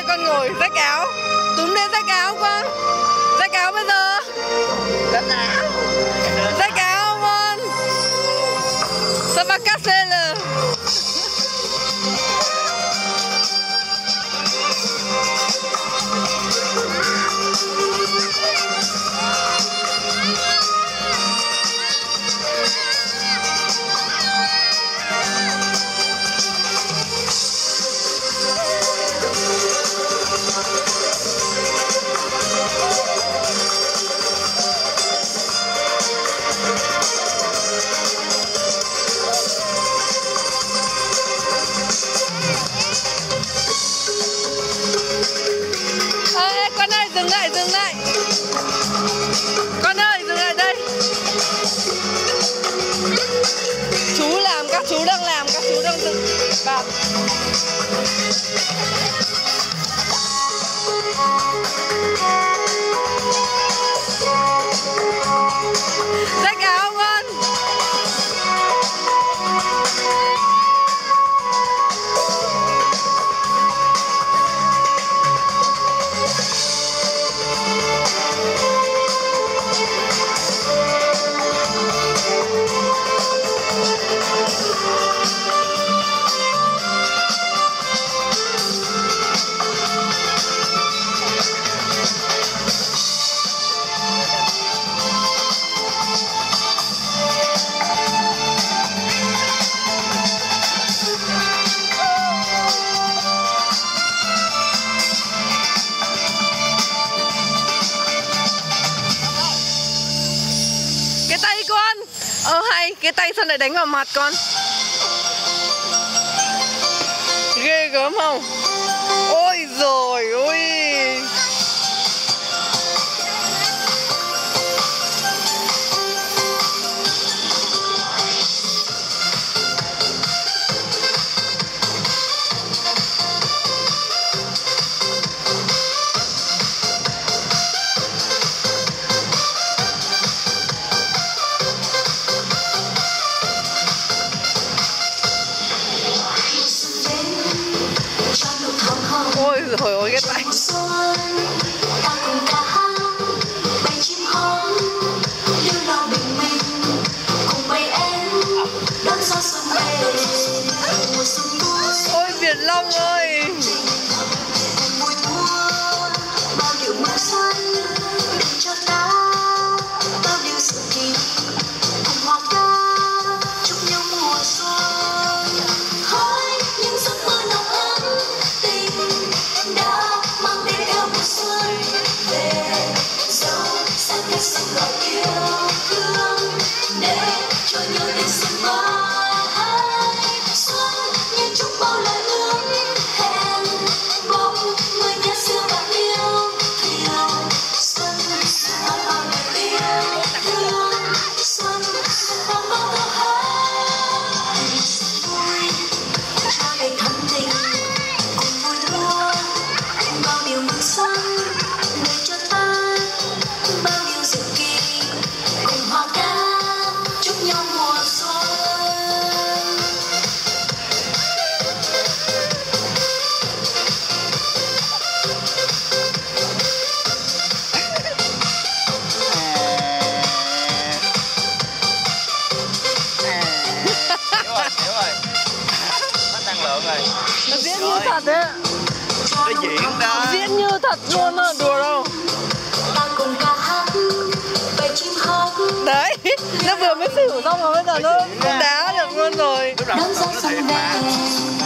con ngồi rách áo. Túm lên rách áo con. Rách áo bây giờ. Rách áo con. Sao mà cắt xe lờ. Con ơi, dừng lại, dừng lại. Con ơi, dừng lại đây. Chú làm, các chú đang làm, các chú đang dừng. Bạn. Rách áo con. Cái tay con. Hay, cái tay sao lại đánh vào mặt con. Ghê gớm không? Ôi rồi ôi. Ôi rồi ôi cái tay. Ôi Việt Long ơi. Nó diễn như thật đấy. Nó diễn đó. Diễn như thật luôn á, đùa đâu. Đấy, nó vừa mới xỉu xong rồi bây giờ nó đá được luôn rồi. Lúc nào nó thiệt mà.